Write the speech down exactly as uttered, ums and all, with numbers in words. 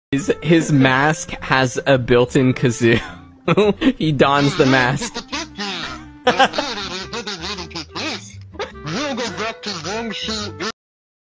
His, his mask has a built-in kazoo. He dons the mask. We'll go back to